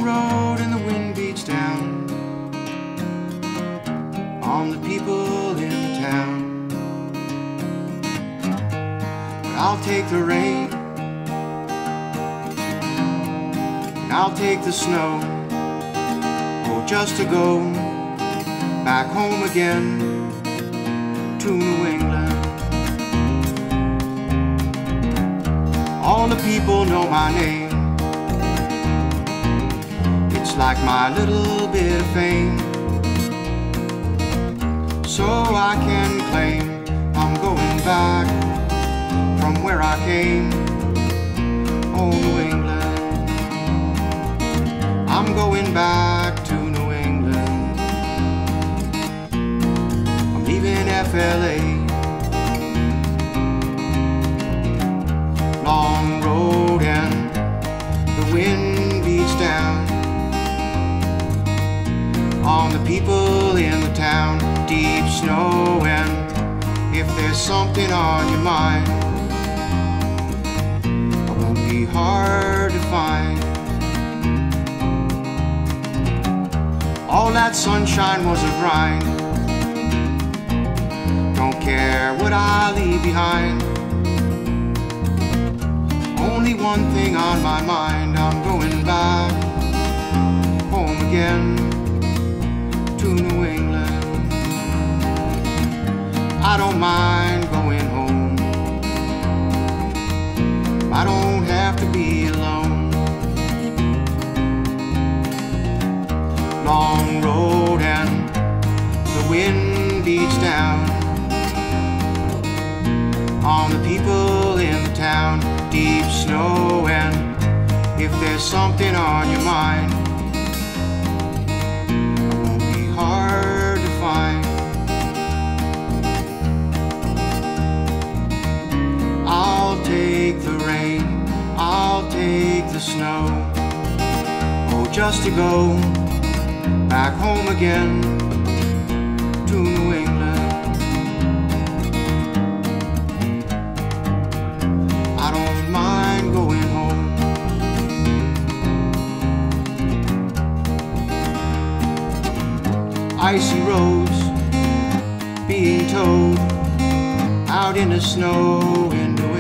road and the wind beats down on the people in the town. But I'll take the rain, and I'll take the snow, oh, just to go back home again to New England. All the people know my name, it's like my little bit of fame. So I can claim I'm going back from where I came, oh, New England. I'm going back to New England. I'm leaving FLA. Long road and the wind beats down on the people in the town. Deep snow, and if there's something on your mind, it won't be hard to find. All that sunshine was a grind. Don't care what I leave behind. Only one thing on my mind, I'm going back home again to New England. I don't mind going home, I don't have to be alone. Long road and the wind beats down on the people in the town. Deep snow, and if there's something on your mind, it won't be hard to find. I'll take the rain, I'll take the snow, oh, just to go back home again to New England. I don't mind going home. Icy roads being towed out in the snow in New